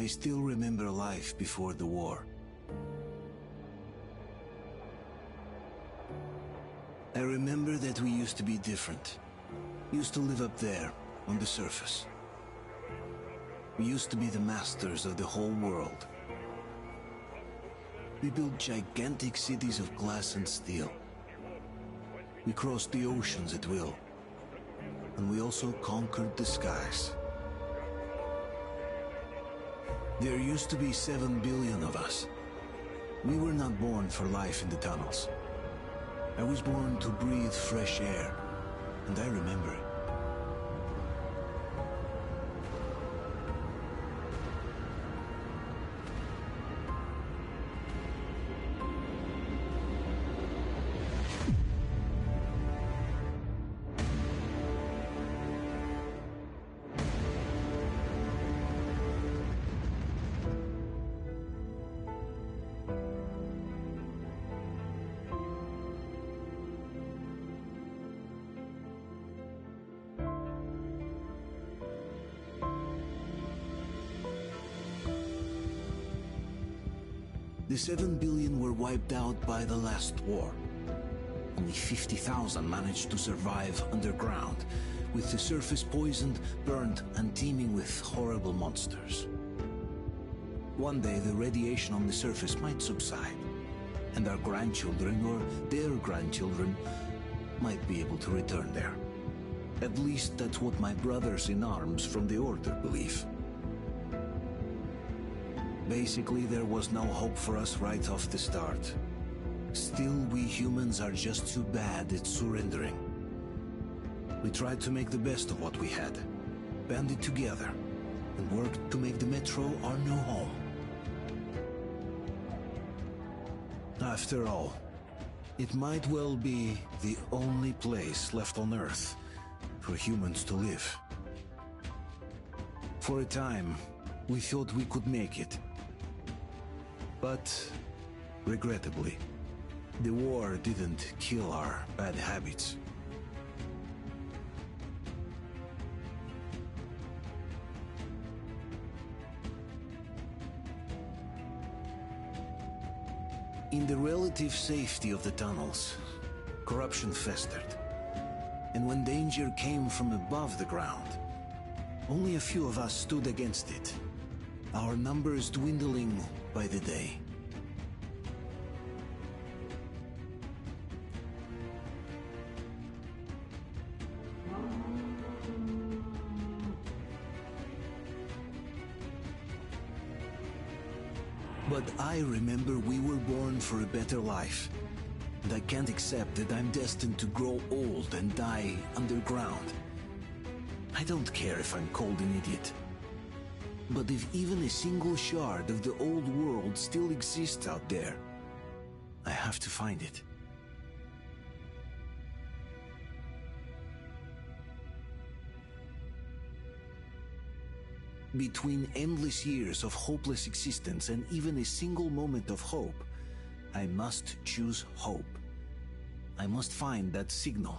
I still remember life before the war. I remember that we used to be different. Used to live up there, on the surface. We used to be the masters of the whole world. We built gigantic cities of glass and steel. We crossed the oceans at will. And we also conquered the skies. There used to be 7 billion of us. We were not born for life in the tunnels. I was born to breathe fresh air, and I remember it. The 7 billion were wiped out by the last war. Only 50,000 managed to survive underground, with the surface poisoned, burnt, and teeming with horrible monsters. One day the radiation on the surface might subside, and our grandchildren or their grandchildren might be able to return there. At least that's what my brothers in arms from the Order believe. Basically, there was no hope for us right off the start. Still, we humans are just too bad at surrendering. We tried to make the best of what we had, banded together, and worked to make the Metro our new home. After all, it might well be the only place left on Earth for humans to live. For a time, we thought we could make it. But, regrettably, the war didn't kill our bad habits. In the relative safety of the tunnels, corruption festered. And when danger came from above the ground, only a few of us stood against it, our numbers dwindling by the day. But I remember we were born for a better life, and I can't accept that I'm destined to grow old and die underground. I don't care if I'm called an idiot. But if even a single shard of the old world still exists out there, I have to find it. Between endless years of hopeless existence and even a single moment of hope, I must choose hope. I must find that signal.